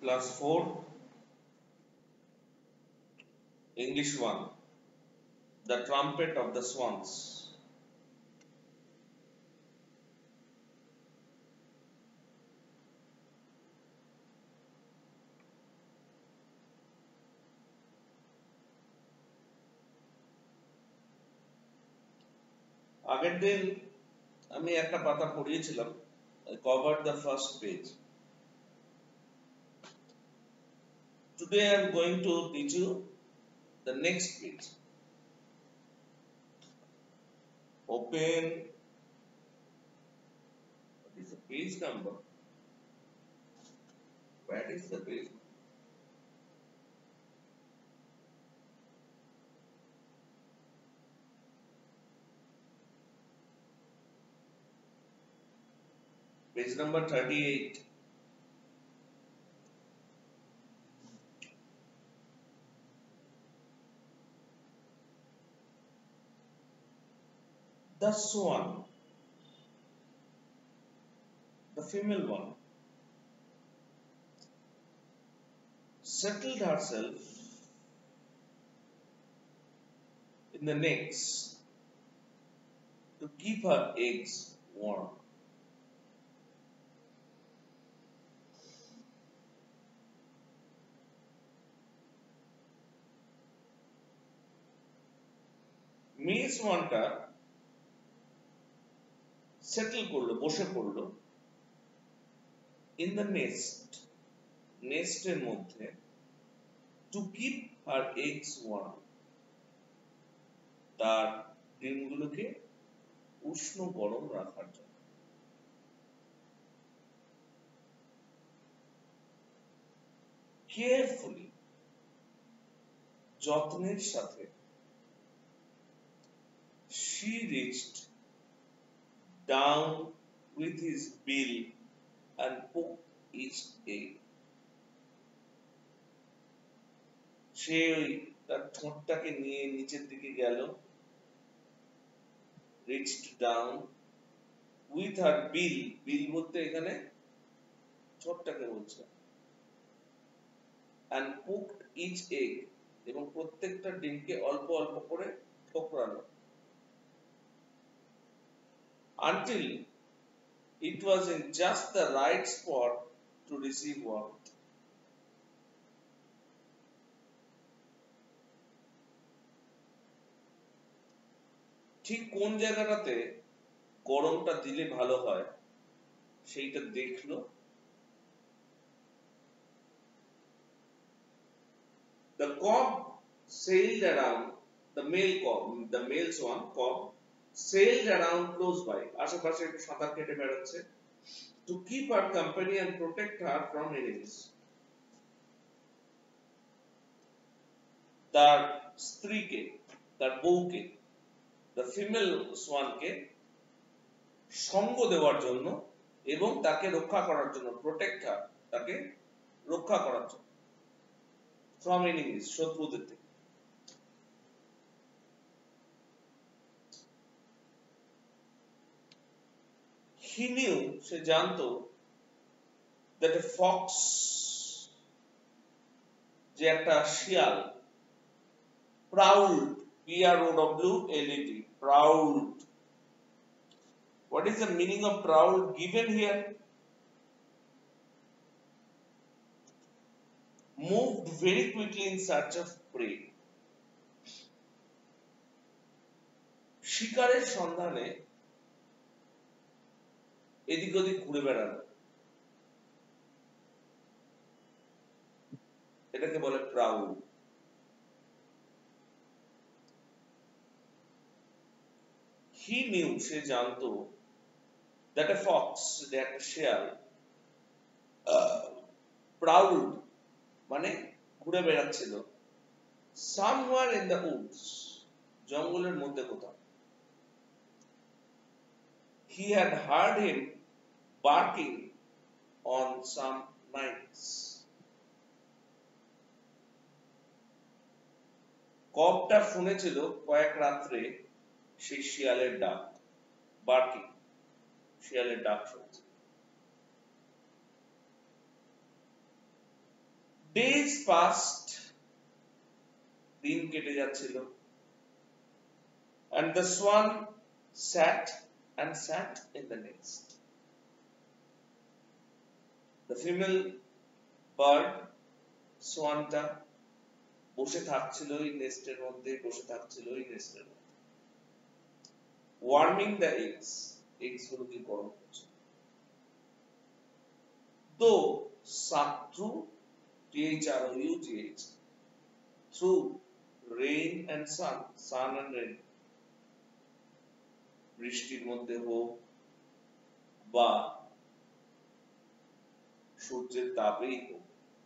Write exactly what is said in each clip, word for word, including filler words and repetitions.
Class four, English one, The Trumpet of the Swans. আগের দিন আমি একটা পাতা পড়িয়েছিলাম, I covered the first page. Today I am going to teach you the next page. Open, what is the page number? Where is the page? Page number thirty-eight. The swan, the female one, settled herself in the nest to keep her eggs warm. মেয়ে সোয়ানটা settle করলো, বসে পড়লো in the nest, নেস্টের মধ্যে, to keep her eggs warm, তার ডিমগুলোকে উষ্ণ গরম রাখার জন্য। কেয়ারফুলি, যত্নের সাথে, she reached down with his bill and poked each egg. সে ওই তার ঠোঁটটাকে নিয়ে নিচের দিকে গেল, reached down with her bill, bill বলতে এখানে ঠোঁটটাকে বলছে, and poked each egg, এবং প্রত্যেকটা ডিমকে অল্প অল্প করে ঠোকরালো, until it was in just the right spot to receive warmth. ঠিক কোন জায়গাটাতে গরমটা দিলে ভালো হয় সেইটা দেখলো, the cob sailed around, the male cob, the male swan cob sailed around close by, আশেপাশে একটু সাঁতার কেটে বেড়াচ্ছে, to keep her company and protect her from enemies. তার স্ত্রীকে, তার বউকে, the female swan কে সঙ্গ দেওয়ার জন্য এবং তাকে রক্ষা করার জন্য, protect her, তাকে রক্ষা করার জন্য, from enemies, শত্রুদের থেকে। He knew, সে জানতো, that a fox, যে একটা শিয়াল, prowled, P R O W L E D, prowled. What is the meaning of prowled given here? Moved very quickly in search of prey. শিকারের সন্ধানে এদিক ওদিক ঘুরে বেড়ানো, এটাকে বলে প্রাউল। He knew, সে জানতো, that a fox, যে একটা শিয়াল, prowled মানে ঘুরে বেড়াচ্ছিল, somewhere in the woods, জঙ্গলের মধ্যে কোথাও। He had heard him barking on some nights. কবটা শুনেছিল কয়েক রাত্রে সেই শিয়ালের ডাক, বার্কিং, শিয়ালের ডাক শুনেছে। Days passed, দিন কেটে যাচ্ছিল, and the swan sat and sat in the nest. The female bird, swanটা বসে থাকছিল ওই নেস্টের মধ্যে, বসে থাকছিল ওই নেস্টের মধ্যে, warming the eggs, eggs গুলোকে গরম করছে। Though sun through T H R O U G H, through rain and sun, sun and rain, বৃষ্টির মধ্যে হোক বা সূর্যের তাপেই হোক,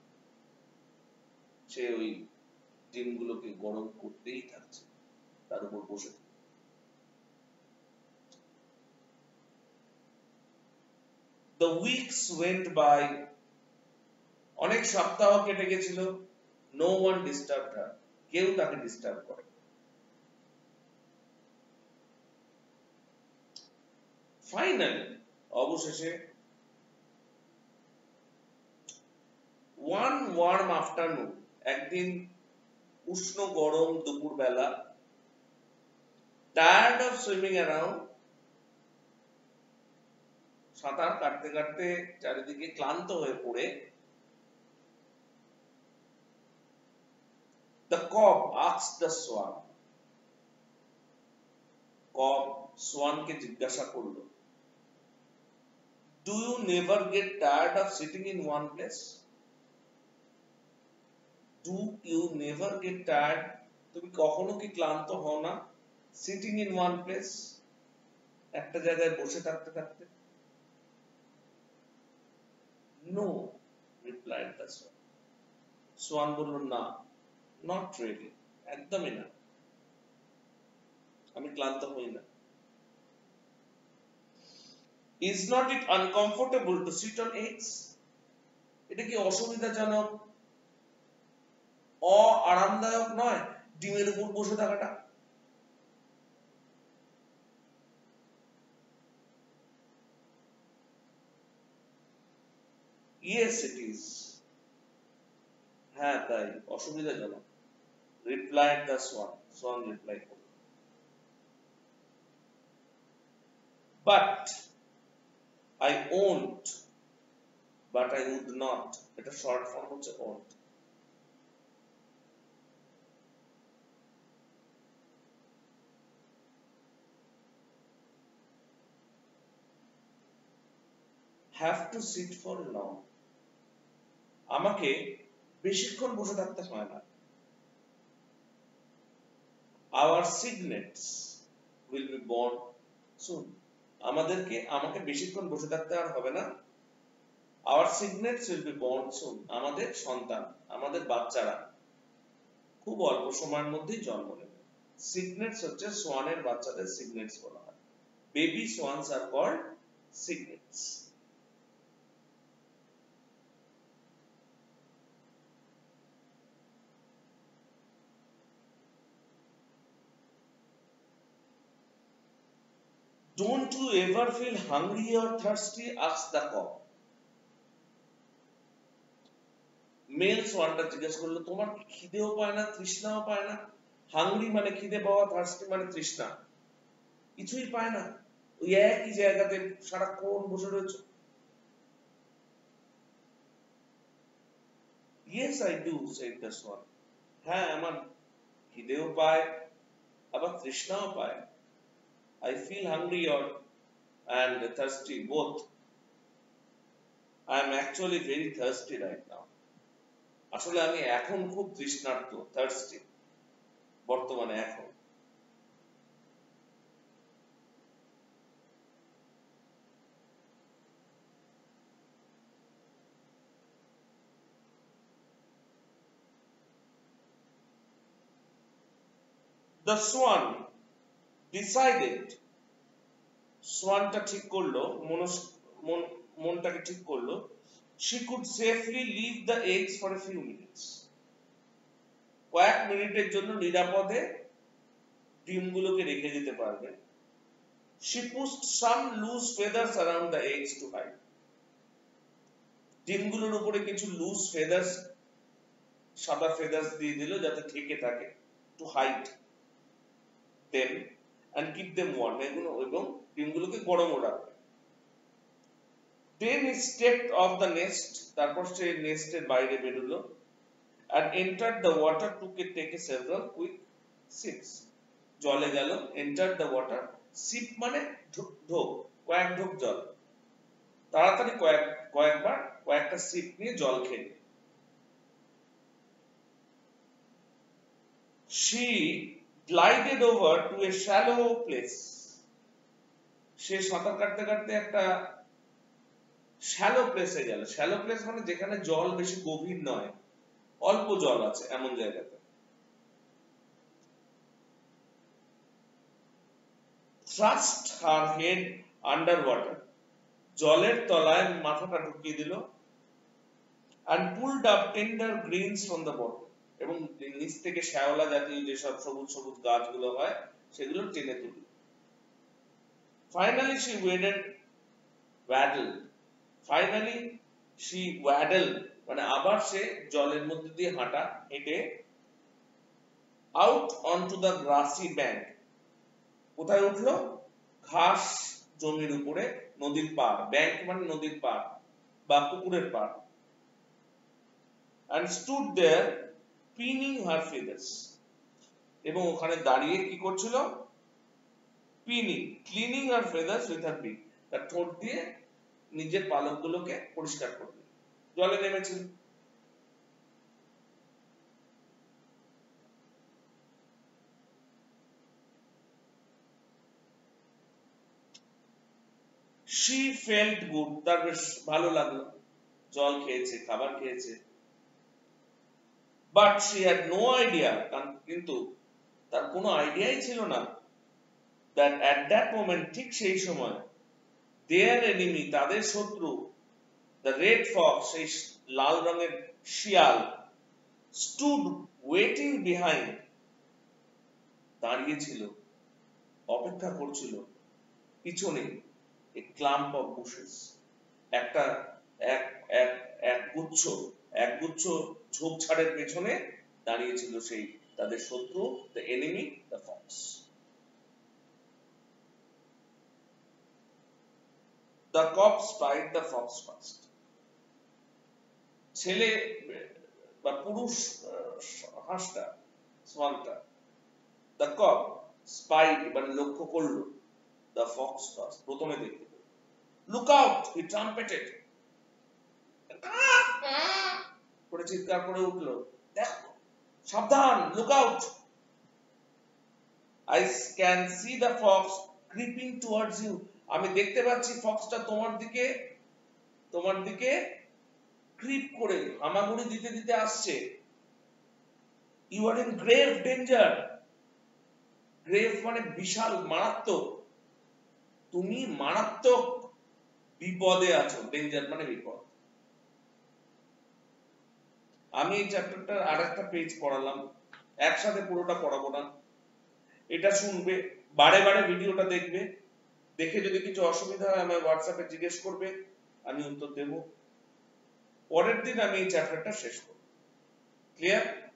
সে ওই ডিমগুলোকে গরম করতেই থাকছে, তার উপর বসে। The weeks went by, অনেক সপ্তাহ কেটে গেছিল, no one disturbed her, কেউ তাকে ডিস্টার্ব করে। Finally, অবশেষে one warm afternoon, একদিন উষ্ণ গরম দুপুর বেলা, tired of swimming around, সাঁতার কাটতে কাটতে চারিদিকে ক্লান্ত হয়ে পড়ে, the cock asked the swan, cock swanকে জিজ্ঞাসা করলো, do you never get tired of sitting in one place? Do you never get tired? তুমি কখনো কি ক্লান্ত হও না sitting in one place, একটা জায়গায় বসে থাকতে থাকতে? No, replied the swan. Swan বলল, না, not really, একদমই না, আমি ক্লান্ত হই না। Is not it uncomfortable to sit on eggs? এটা কি অসুবিধাজনক, আরামদায়ক নয় ডিমের উপর বসে থাকাটা? Yes, it is. হ্যাঁ তাই, অসুবিধাজনক, replied the swan. Swan replied, but I won't, but I would not, এটা শর্ট ফর্ম হচ্ছে won't. have to sit for long, আমাকে বেশিক্ষণ বসে থাকতে হয় না। our cygnets will be born soon, আমাদেরকে আমাকে বেশিক্ষণ বসে থাকতে আর হবে না। our cygnets will be born soon, আমাদের সন্তান, আমাদের বাচ্চারা খুব অল্প সময়ের মধ্যেই জন্ম নেবে। cygnets হচ্ছে সোয়ানের বাচ্চাদের cygnets বলা হয়। baby swans are called cygnets. Don't you ever feel hungry or thirsty? asked the cock. Male swanটা জিজ্ঞেস করলো, তোমার কি খিদেও পায় না, তৃষ্ণাও পায় না? হাংরি মানে খিদে পাওয়া, thirsty মানে তৃষ্ণা, কিছুই পায় না, ওই একই জায়গাতে সারাক্ষণ বসে রয়েছে? Yes, I do, said the swan. হ্যাঁ, আমার খিদেও পায়, আবার তৃষ্ণাও পায়। I feel hungry or and thirsty both. I am actually very thirsty right now. আসলে আমি এখন খুব তৃষ্ণার্ত, thirsty, বর্তমানে এখন। The swan decided, সোয়ানটা ঠিক করলো, মনটাকে ঠিক করলো, she could safely leave the eggs for a few minutes, কয়েক মিনিটের জন্য নিরাপদে ডিমগুলোকে রেখে দিতে পারবে। she pushed some loose feathers around the eggs to hide, ডিমগুলোর উপরে কিছু loose feathers সাদা ফেদার্স দিয়ে দিল যাতে ঠেকে থাকে, to hide them and keep them warm, এগুলো এবং ডিমগুলোকে গরমও রাখবে। Then he stepped off the nest, তারপর সে নেস্টের বাইরে বেরোলো, and entered the water to take a several quick sips, জলে গেল, entered the water, sip মানে ঢোক, কয়েক ঢোক জল, তাড়াতাড়ি কয়েক কয়েকবার কয়েকটা সিপ নিয়ে জল খেয়ে। She glided over to a shallow place, সে সাঁতার কাটতে কাটতে একটা শ্যালো প্লেসে গেল। শ্যালো প্লেস মানে যেখানে জল বেশি গভীর নয়, অল্প জল আছে এমন জায়গাতে। Thrust her head under water, জলের তলায় মাথাটা ঢুকিয়ে দিল, and pulled up tender greens from the bottom, এবং নিচ থেকে শ্যাওলা জাতীয় যেসব সবুজ সবুজ গাছগুলো হয় সেগুলো টেনে তুলল। Finally she waded waddled Finally she waddled মানে আবার সে জলের মধ্যে দিয়ে হাঁটা হেঁটে out onto the grassy bank, কোথায় উঠলো? ঘাস জমির উপরে, নদীর পাড়, ব্যাংক মানে নদীর পাড় বা পুকুরের পাড়, and stood there pinning her feathers, এবং ওখানে দাঁড়িয়ে কি করছিল? pinning cleaning her feathers with her beak, তার ঠোঁট দিয়ে নিজের পালকগুলোকে পরিষ্কার করবে। জলে নেমেছিল। She felt good, তার বেশ ভালো লাগলো, জল খেয়েছে, খাবার খেয়েছে। But she had no idea, কিন্তু তার কোনো আইডিয়াই ছিল না, that at that moment, ঠিক সেই সময়, their enemy, তাদের শত্রু, the red fox, সেই লাল রঙের শিয়াল, stood waiting behind, দাঁড়িয়ে ছিল, অপেক্ষা করছিল পিছনে, a clump of bushes, একটা এক এক এক গুচ্ছ এক গুচ্ছ ঝোপঝাড়ের পেছনে দাঁড়িয়ে ছিল সেই তাদের শত্রু, the enemy, the fox. The cock spied the fox first, ছেলে বা পুরুষ হাঁসটা, সোয়ানটা, the cock spied মানে লক্ষ্য করলো, the fox first, প্রথমে দেখতে পেল। Look out, he trumpeted, করে চিৎকার করে উঠলো, দেখো, সাবধান, look out, I can see the fox creeping towards you, আমি দেখতে পাচ্ছি ফক্সটা তোমার দিকে তোমার দিকে ক্রিপ করে হামাগুড়ি দিতে দিতে আসছে। You are in grave danger, grave মানে বিশাল, মারাত্মক, তুমি মারাত্মক বিপদে আছো, ডেঞ্জার মানে বিপদ। আমি এই চ্যাপ্টারটার আরেকটা পেজ পড়ালাম, একসাথে পুরোটা পড়াবো না, এটা শুনবে, বারে বারে ভিডিওটা দেখবে, দেখে যদি কিছু অসুবিধা হয় আমায় হোয়াটসঅ্যাপে জিজ্ঞেস করবে, আমি উত্তর দেব। পরের দিন আমি এই চ্যাপ্টারটা শেষ করব। ক্লিয়ার?